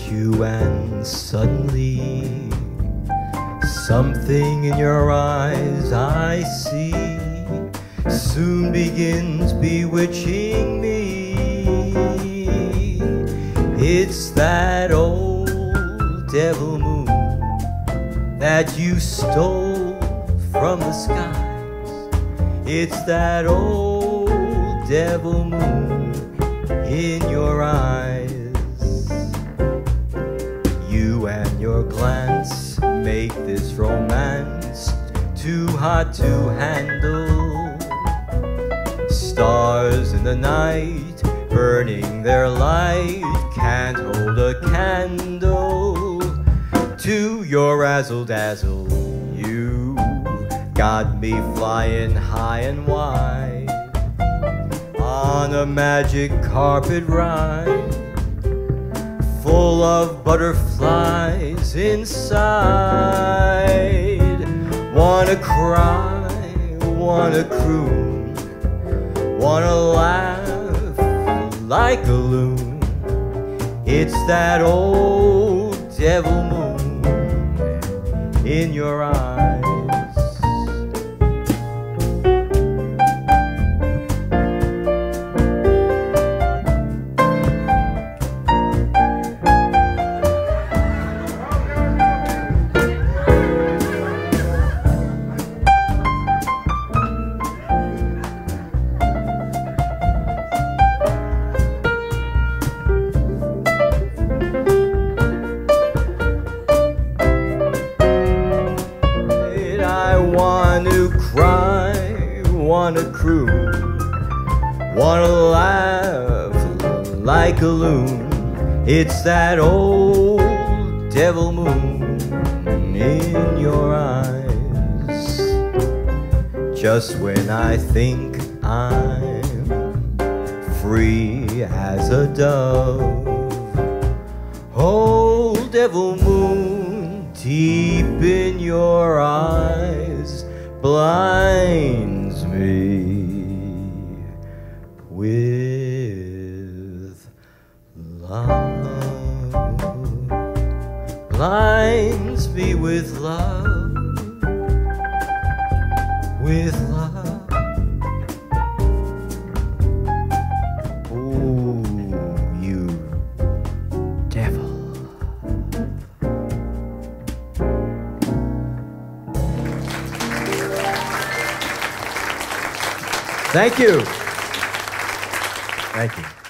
you, and suddenly something in your eyes I see soon begins bewitching me. It's that old devil moon that you stole from the skies. It's that old devil moon in your eyes. You and your glance make this romance too hot to handle. Stars in the night burning their light can't hold a candle to your razzle-dazzle. You got me flying high and wide on a magic carpet ride, full of butterflies inside. Wanna cry, wanna croon, wanna laugh like a loon. It's that old devil moon in your eyes. Wanna cry, wanna croon, wanna laugh like a loon. It's that old devil moon in your eyes. Just when I think I'm free as a dove, old devil moon deep in your eyes blinds me with love, blinds me with love, with love. Ooh, you devil. Thank you. Thank you.